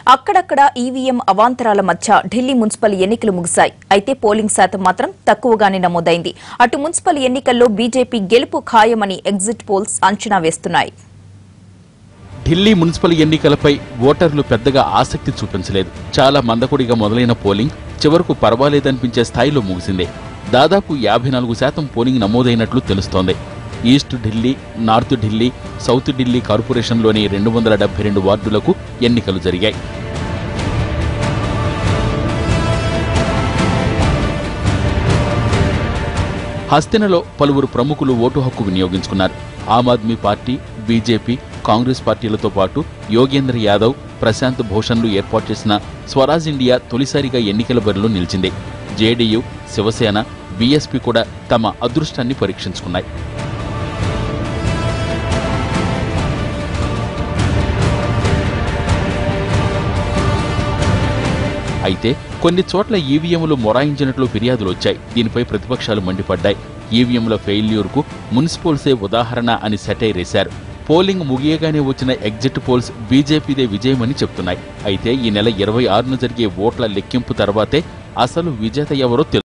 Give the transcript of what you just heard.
అక్కడక్కడ ఈవీఎం అవాంతరాల మధ్య ఢిల్లీ మున్సిపల్ ఎన్నికలు ముగిశాయి. అయితే పోలింగ్ శాతం మాత్రం తక్కువగానే నమోదైంది. అటు మున్సిపల్ ఎన్నికల్లో బీజేపీ గెలుపు ఖాయమని ఎగ్జిట్ పోల్స్ అంచనా వేస్తున్నాయి. ఢిల్లీ మున్సిపల్ ఎన్నికలపై ఓటర్లు పెద్దగా ఆసక్తి చూపించలేదు. చాలా మందకొడిగా మొదలైన పోలింగ్ చివరకు పర్వాలేదనిపించే స్థాయిలో ముగిసింది. దాదాపు 54% పోలింగ్ నమోదైనట్లు తెలుస్తోంది. East Delhi, north Delhi, south Delhi కార్పొరేషన్లోని 272 వార్డులకు ఎన్నికలు జరిగాయి. హస్తినలో పలువురు ప్రముఖులు ఓటు హక్కు వినియోగించుకున్నారు. ఆమ్ ఆద్మీ పార్టీ, బీజేపీ, కాంగ్రెస్ పార్టీలతో పాటు యోగేంద్ర యాదవ్, ప్రశాంత్ భూషణ్లు ఏర్పాటు చేసిన స్వరాజ్ ఇండియా తొలిసారిగా ఎన్నికల బరిలో నిలిచింది. జేడీయూ, శివసేన, బీఎస్పీ కూడా తమ అదృష్టాన్ని పరీక్షించుకున్నాయి. అయితే కొన్ని చోట్ల ఈవీఎంలు మొరాయించినట్లు ఫిర్యాదులు వచ్చాయి. దీనిపై ప్రతిపక్షాలు మండిపడ్డాయి. ఈవీఎంల ఫెయిల్యూర్కు మున్సిపల్సే ఉదాహరణ అని సెటైర్ వేశారు. పోలింగ్ ముగియగానే వచ్చిన ఎగ్జిట్ పోల్స్ బీజేపీదే విజయమని చెప్తున్నాయి. అయితే ఈ నెల 26న జరిగే ఓట్ల లెక్కింపు తర్వాతే అసలు విజేత ఎవరో